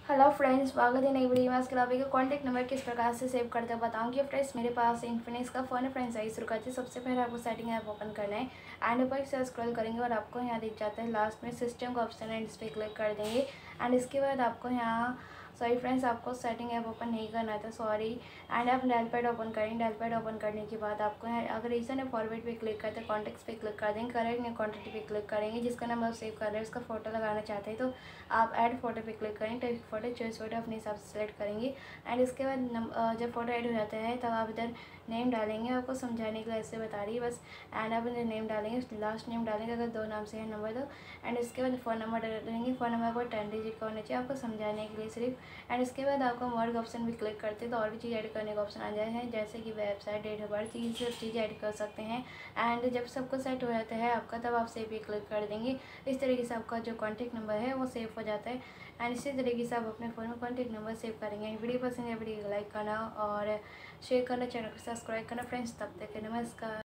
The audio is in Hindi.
हेलो फ्रेंड्स, स्वागत है नई वीडियो में। इसके अलावा कॉन्टैक्ट नंबर किस प्रकार से सेव करते हैं बताऊंगी। फ्रेंड्स, मेरे पास इन्फिनिक्स का फ़ोन है। फ्रेंड्स, आइए शुरू करते हैं। सबसे पहले आपको सेटिंग ऐप ओपन करना है एंड ऊपर से स्क्रॉल करेंगे और आपको यहाँ दिख जाता है लास्ट में सिस्टम का ऑप्शन है, इस पर क्लिक कर देंगे एंड इसके बाद आपको यहाँ फ्रेंड्स, आपको सेटिंग ऐप ओपन नहीं करना था, सॉरी। एंड आप डायल पैड ओपन करेंगे। डायल पैड ओपन करने के बाद आपको यहाँ अगर रीज़न है फॉरवर्ड पे क्लिक करते हैं, कॉन्टैक्ट्स पे क्लिक कर देंगे, करेक्ट या कॉन्टैक्ट पे क्लिक करेंगे। जिसका नंबर सेव कर रहे हैं उसका फोटो लगाना चाहते हैं तो आप ऐड फोटो पे क्लिक करेंगे। तो फोटो चॉइस फोटो अपने हिसाब से सेलेक्ट करेंगे एंड इसके बाद जब फोटो ऐड हो जाता है तब आप इधर नेम डालेंगे। आपको समझाने के लिए ऐसे बता रही है बस। एंड आप इधर नेम डालेंगे, लास्ट नेम डालेंगे अगर 2 नाम से है नंबर तो। एंड इसके बाद फ़ोन नंबर डालेंगे। फ़ोन नंबर को 10 डिजिट का होना चाहिए, आपको समझाने के लिए सिर्फ। एंड इसके बाद आपको मोर का ऑप्शन भी क्लिक करते हैं तो और भी चीज़ ऐड करने का ऑप्शन आ जाए हैं, जैसे कि वेबसाइट, डेट ऑफ बर्थ, ये सब चीज़ ऐड कर सकते हैं। एंड जब सबको सेट हो जाता है आपका तब आप सेव पे क्लिक कर देंगे। इस तरीके से आपका जो कॉन्टैक्ट नंबर है वो सेव हो जाता है। एंड इसी तरीके से आप अपने फ़ोन में कॉन्टैक्ट नंबर सेव करेंगे। वीडियो पसंद है वीडियो को लाइक करना और शेयर करना, चैनल को सब्सक्राइब करना फ्रेंड्स। तब तक के नमस्कार।